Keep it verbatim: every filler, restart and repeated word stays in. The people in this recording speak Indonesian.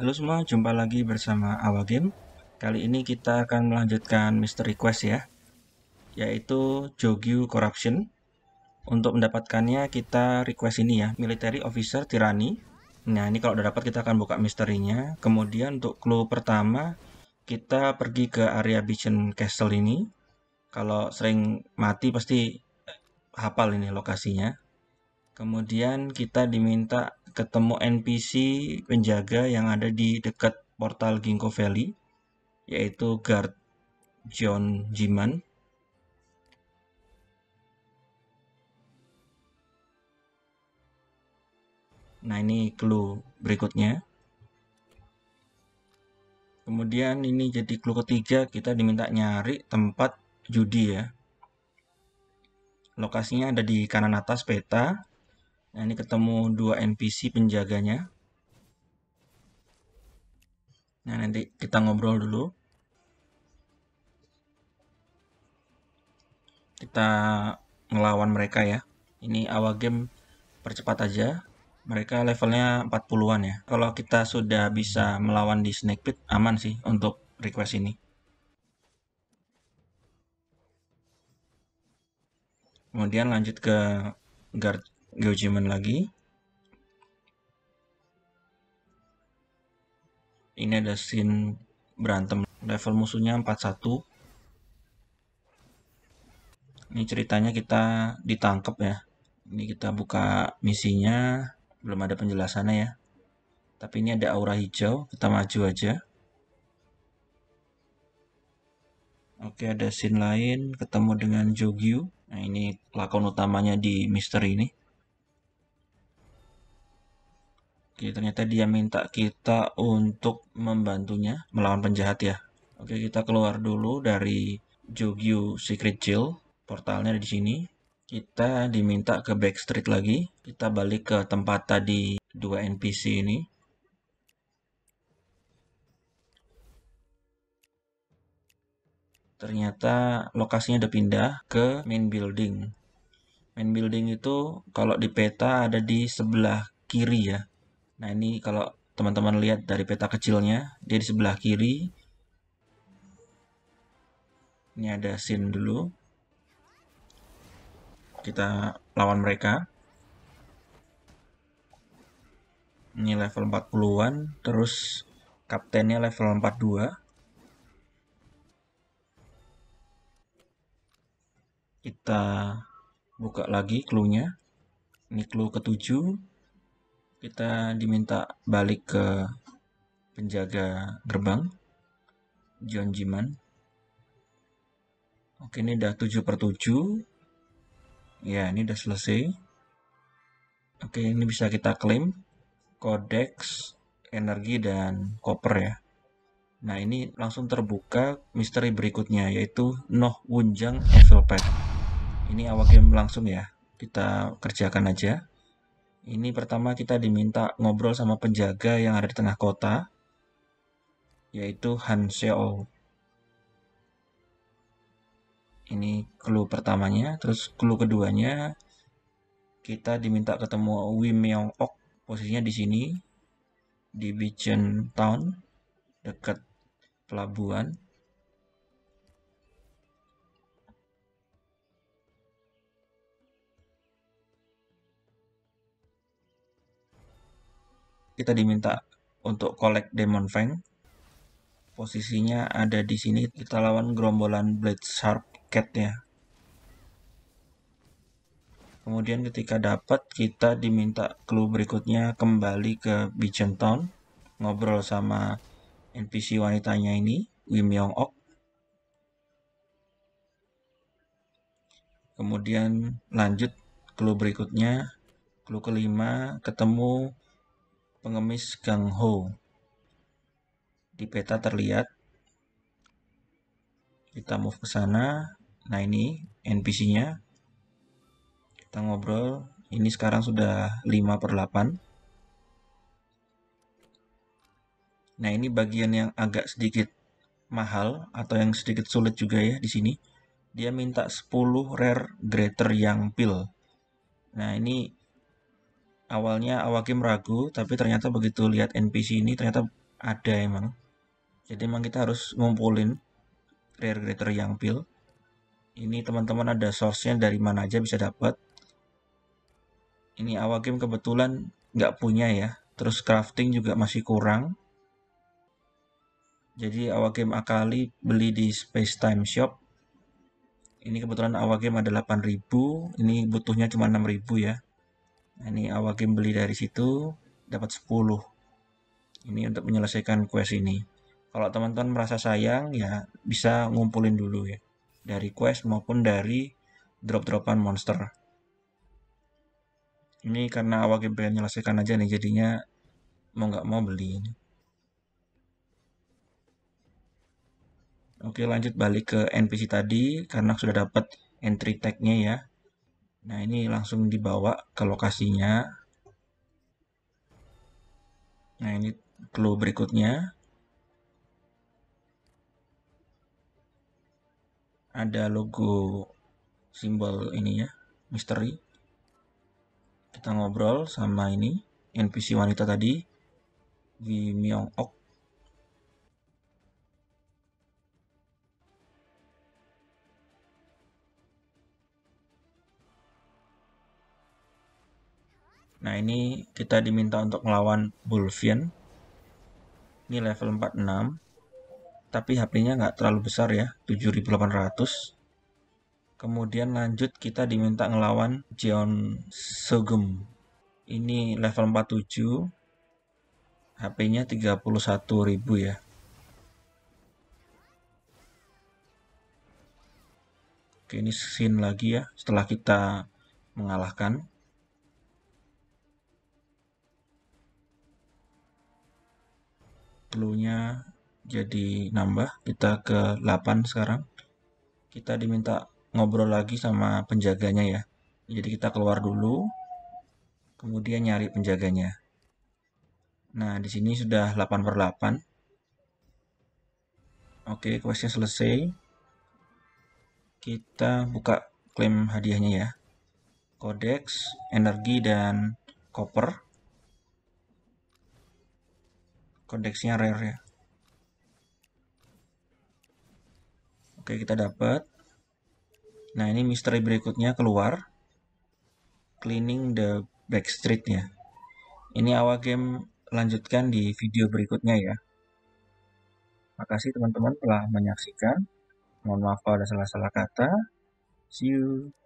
Halo semua, jumpa lagi bersama Awa Game. Kali ini kita akan melanjutkan Mystery Quest ya, yaitu Jogyu Corruption. Untuk mendapatkannya kita request ini ya, Military Officer Tyranny. Nah ini kalau udah dapat kita akan buka misterinya. Kemudian untuk clue pertama, kita pergi ke area Bichen Castle ini. Kalau sering mati pasti hafal ini lokasinya. Kemudian kita diminta ketemu N P C penjaga yang ada di dekat portal Ginkgo Valley, yaitu Guard John Jiman. Nah ini clue berikutnya. Kemudian ini jadi clue ketiga, kita diminta nyari tempat judi ya. Lokasinya ada di kanan atas peta. Nah ini ketemu dua N P C penjaganya. Nah nanti kita ngobrol dulu. Kita ngelawan mereka ya. Ini awal game percepat aja. Mereka levelnya empat puluhan ya. Kalau kita sudah bisa melawan di Snake Pit, aman sih untuk request ini. Kemudian lanjut ke Guard Geujiman lagi. Ini ada scene berantem. Level musuhnya empat puluh satu. Ini ceritanya kita ditangkap ya. Ini kita buka misinya. Belum ada penjelasannya ya. Tapi ini ada aura hijau. Kita maju aja. Oke, ada scene lain. Ketemu dengan Jogyu. Nah, ini lakon utamanya di misteri ini. Oke, ternyata dia minta kita untuk membantunya melawan penjahat ya. Oke, kita keluar dulu dari Jogyu Secret Jail. Portalnya ada di sini. Kita diminta ke Backstreet lagi. Kita balik ke tempat tadi dua N P C ini. Ternyata lokasinya udah pindah ke main building. Main building itu kalau di peta ada di sebelah kiri ya. Nah ini kalau teman-teman lihat dari peta kecilnya, dia di sebelah kiri. Ini ada scene dulu. Kita lawan mereka. Ini level empat puluhan, terus kaptennya level empat puluh dua. Kita buka lagi clue-nya. Ini clue ketujuh. Kita diminta balik ke penjaga gerbang, John Jiman. Oke, ini udah tujuh per tujuh. Ya, ini udah selesai. Oke, ini bisa kita klaim. Codex, energi, dan koper ya. Nah, ini langsung terbuka misteri berikutnya, yaitu Noh Wunjang Evil Pact. Ini awal game langsung ya. Kita kerjakan aja. Ini pertama kita diminta ngobrol sama penjaga yang ada di tengah kota, yaitu Han Seo. Ini clue pertamanya. Terus clue keduanya, kita diminta ketemu Wim Myong Ok. Posisinya di sini, di Bichen Town, dekat pelabuhan. Kita diminta untuk collect Demon Fang. Posisinya ada di sini. Kita lawan gerombolan Blade Sharp Cat ya. Kemudian ketika dapat, kita diminta clue berikutnya kembali ke Bichen Town, ngobrol sama N P C wanitanya ini, Wim Myong Ok. Kemudian lanjut clue berikutnya, clue kelima, ketemu pengemis Gang Ho. Di peta terlihat. Kita move ke sana. Nah ini N P C-nya. Kita ngobrol. Ini sekarang sudah lima per delapan. Nah ini bagian yang agak sedikit mahal atau yang sedikit sulit juga ya di sini. Dia minta sepuluh rare greater yang pill. Nah ini awalnya awal game ragu, tapi ternyata begitu lihat N P C ini ternyata ada emang. Jadi emang kita harus ngumpulin rare greater yang pil. Ini teman-teman ada source-nya dari mana aja bisa dapat. Ini awal game kebetulan nggak punya ya. Terus crafting juga masih kurang. Jadi awal game Akali beli di Space Time Shop. Ini kebetulan awal game ada delapan ribu. Ini butuhnya cuma enam ribu ya. Nah, ini awal game beli dari situ dapat sepuluh. Ini untuk menyelesaikan quest ini. Kalau teman-teman merasa sayang ya bisa ngumpulin dulu ya. Dari quest maupun dari drop-dropan monster. Ini karena awal game pengen menyelesaikan aja nih jadinya mau nggak mau beli ini. Oke, lanjut balik ke N P C tadi karena sudah dapat entry tag-nya ya. Nah, ini langsung dibawa ke lokasinya. Nah, ini clue berikutnya. Ada logo simbol ini ya, misteri. Kita ngobrol sama ini N P C wanita tadi, Wi Myung Ok. Nah, ini kita diminta untuk melawan Bulfian. Ini level empat puluh enam. Tapi H P-nya nggak terlalu besar ya, tujuh ribu delapan ratus. Kemudian lanjut kita diminta ngelawan Jeon Sogum. Ini level empat puluh tujuh. H P-nya tiga puluh satu ribu ya. Oke, ini scene lagi ya setelah kita mengalahkan. Clue-nya jadi nambah, kita ke delapan sekarang. Kita diminta ngobrol lagi sama penjaganya ya. Jadi kita keluar dulu, kemudian nyari penjaganya. Nah, di sini sudah delapan per delapan. Oke, questnya selesai. Kita buka klaim hadiahnya ya. Codex, energi, dan copper. Codexnya rare ya. Oke, kita dapat. Nah, ini misteri berikutnya keluar. Cleaning the backstreet ya. Ini awal game, lanjutkan di video berikutnya ya. Makasih teman-teman telah menyaksikan. Mohon maaf kalau ada salah-salah kata. See you.